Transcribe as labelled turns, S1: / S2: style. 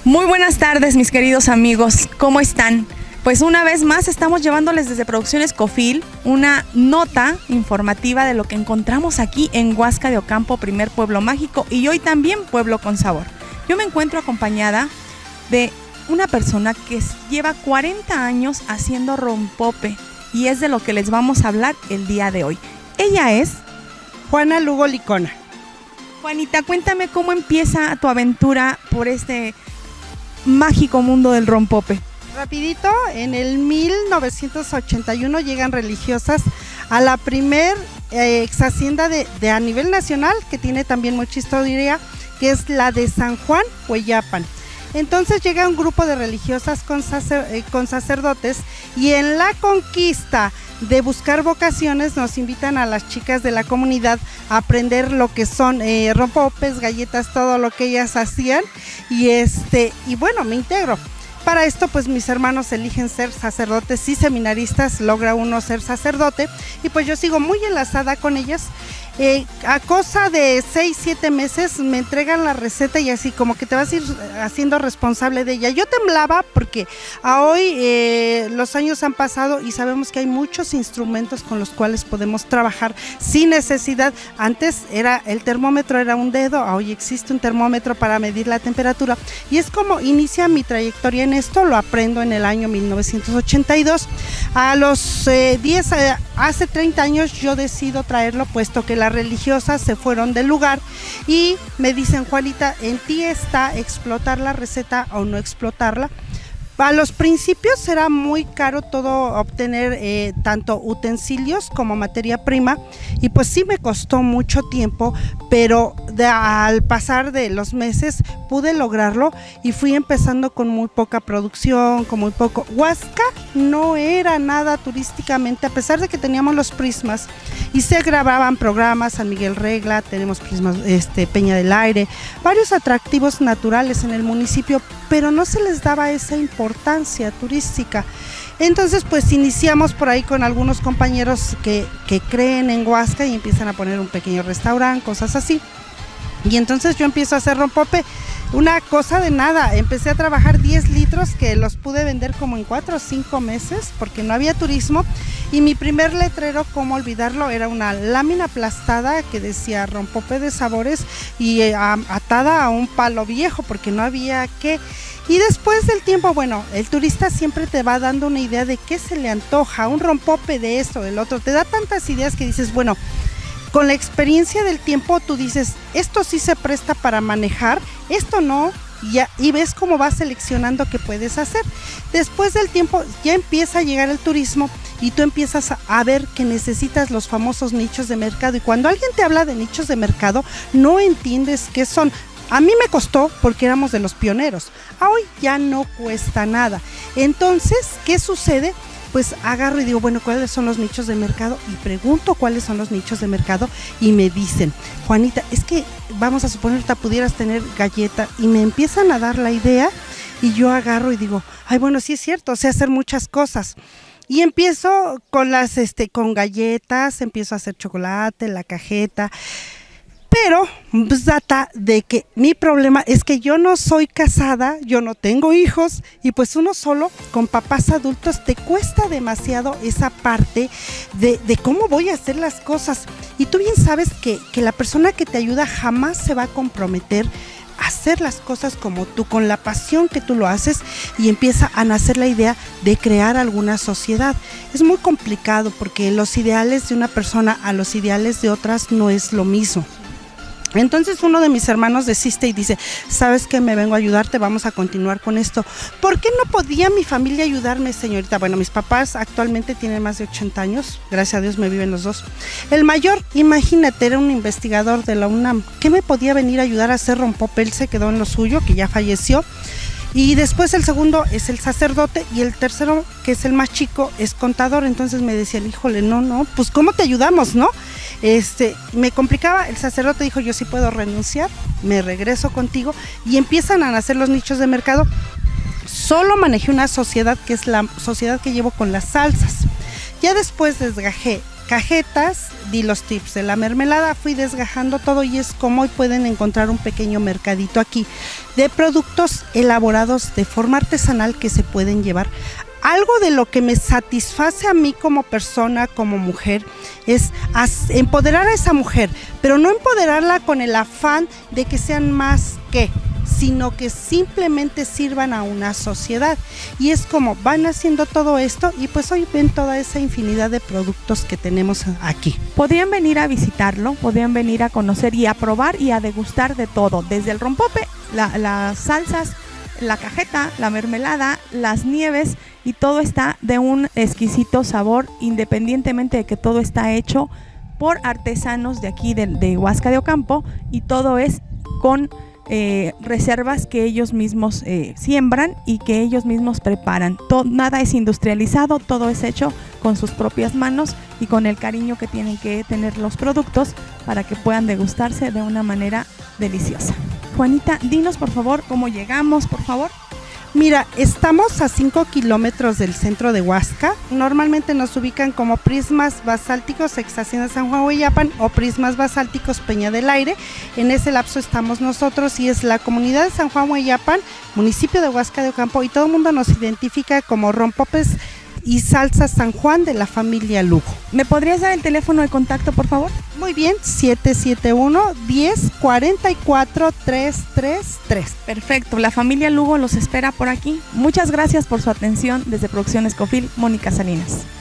S1: Muy buenas tardes, mis queridos amigos, ¿cómo están? Pues una vez más estamos llevándoles desde Producciones Cofil una nota informativa de lo que encontramos aquí en Huasca de Ocampo, primer pueblo mágico y hoy también pueblo con sabor. Yo me encuentro acompañada de una persona que lleva 40 años haciendo rompope y es de lo que les vamos a hablar el día de hoy. Ella es
S2: Juana Lugo Licona.
S1: Juanita, cuéntame cómo empieza tu aventura por este mágico mundo del rompope.
S2: Rapidito, en el 1981 llegan religiosas a la primer ex hacienda de a nivel nacional, que tiene también mucha historia, que es la de San Juan, Hueyapan. Entonces llega un grupo de religiosas con sacerdotes y en la conquista de buscar vocaciones nos invitan a las chicas de la comunidad a aprender lo que son rompopes, galletas, todo lo que ellas hacían y bueno, me integro. Para esto pues mis hermanos eligen ser sacerdotes y seminaristas, logra uno ser sacerdote y pues yo sigo muy enlazada con ellas. A cosa de 6-7 meses me entregan la receta y así como que te vas a ir haciendo responsable de ella. Yo temblaba porque a hoy los años han pasado y sabemos que hay muchos instrumentos con los cuales podemos trabajar sin necesidad. Antes el termómetro era un dedo, hoy existe un termómetro para medir la temperatura y es como inicia mi trayectoria en esto. Lo aprendo en el año 1982. A los hace 30 años yo decido traerlo, puesto que las religiosas se fueron del lugar y me dicen: Juanita, en ti está explotar la receta o no explotarla. A los principios era muy caro todo obtener tanto utensilios como materia prima y pues sí me costó mucho tiempo, pero al pasar de los meses pude lograrlo y fui empezando con muy poca producción, con muy poco. Huasca no era nada turísticamente, a pesar de que teníamos los prismas y se grababan programas, San Miguel Regla, tenemos prismas, Peña del Aire, varios atractivos naturales en el municipio, pero no se les daba esa importancia turística. Entonces pues iniciamos por ahí con algunos compañeros que creen en Huasca y empiezan a poner un pequeño restaurante, cosas así. Y entonces yo empiezo a hacer rompope, una cosa de nada, empecé a trabajar 10 litros que los pude vender como en 4 o 5 meses porque no había turismo y mi primer letrero, cómo olvidarlo, era una lámina aplastada que decía rompope de sabores y atada a un palo viejo porque no había qué. Y después del tiempo, bueno, el turista siempre te va dando una idea de qué se le antoja, un rompope de esto, del otro, te da tantas ideas que dices, bueno, con la experiencia del tiempo tú dices, esto sí se presta para manejar, esto no, y ves cómo vas seleccionando qué puedes hacer. Después del tiempo ya empieza a llegar el turismo y tú empiezas a ver que necesitas los famosos nichos de mercado y cuando alguien te habla de nichos de mercado no entiendes qué son. A mí me costó porque éramos de los pioneros, a hoy ya no cuesta nada. Entonces, ¿qué sucede? Pues agarro y digo, bueno, ¿cuáles son los nichos de mercado? Y pregunto cuáles son los nichos de mercado y me dicen, Juanita, es que vamos a suponer que pudieras tener galleta y me empiezan a dar la idea y yo agarro y digo, ay, bueno, sí es cierto, sé hacer muchas cosas. Y empiezo con con galletas, empiezo a hacer chocolate, la cajeta. Pero pues data de que mi problema es que yo no soy casada, yo no tengo hijos y pues uno solo con papás adultos te cuesta demasiado esa parte de cómo voy a hacer las cosas. Y tú bien sabes que la persona que te ayuda jamás se va a comprometer a hacer las cosas como tú, con la pasión que tú lo haces y empieza a nacer la idea de crear alguna sociedad. Es muy complicado porque los ideales de una persona a los ideales de otras no es lo mismo. Entonces uno de mis hermanos desiste y dice, ¿sabes qué? Me vengo a ayudarte, vamos a continuar con esto. ¿Por qué no podía mi familia ayudarme, señorita? Bueno, mis papás actualmente tienen más de 80 años, gracias a Dios me viven los dos. El mayor, imagínate, era un investigador de la UNAM, ¿qué me podía venir a ayudar a hacer rompope? Él se quedó en lo suyo, que ya falleció. Y después el segundo es el sacerdote y el tercero, que es el más chico, es contador. Entonces me decían, híjole, no, pues ¿cómo te ayudamos, no? Me complicaba. El sacerdote dijo, yo sí puedo renunciar, me regreso contigo y empiezan a nacer los nichos de mercado. Solo manejé una sociedad que es la sociedad que llevo con las salsas. Ya después desgajé cajetas, di los tips de la mermelada, fui desgajando todo y es como hoy pueden encontrar un pequeño mercadito aquí de productos elaborados de forma artesanal que se pueden llevar. Algo de lo que me satisface a mí como persona, como mujer, es empoderar a esa mujer, pero no empoderarla con el afán de que sean más que, sino que simplemente sirvan a una sociedad. Y es como van haciendo todo esto y pues hoy ven toda esa infinidad de productos que tenemos aquí.
S1: Podrían venir a visitarlo, podrían venir a conocer y a probar y a degustar de todo, desde el rompope, las salsas, la cajeta, la mermelada, las nieves, y todo está de un exquisito sabor, independientemente de que todo está hecho por artesanos de aquí de Huasca de Ocampo, y todo es con reservas que ellos mismos siembran y que ellos mismos preparan. Nada es industrializado, todo es hecho con sus propias manos y con el cariño que tienen que tener los productos para que puedan degustarse de una manera deliciosa. Juanita, dinos por favor cómo llegamos, por favor.
S2: Mira, estamos a 5 kilómetros del centro de Huasca. Normalmente nos ubican como Prismas Basálticos Ex Hacienda San Juan Hueyapan o Prismas Basálticos Peña del Aire. En ese lapso estamos nosotros y es la comunidad de San Juan Hueyapan, municipio de Huasca de Ocampo, y todo el mundo nos identifica como Rompopes y Salsa San Juan de la familia Lugo.
S1: ¿Me podrías dar el teléfono de contacto, por favor?
S2: Muy bien, 771-1044-333.
S1: Perfecto, la familia Lugo los espera por aquí. Muchas gracias por su atención. Desde Producciones Cofil, Mónica Salinas.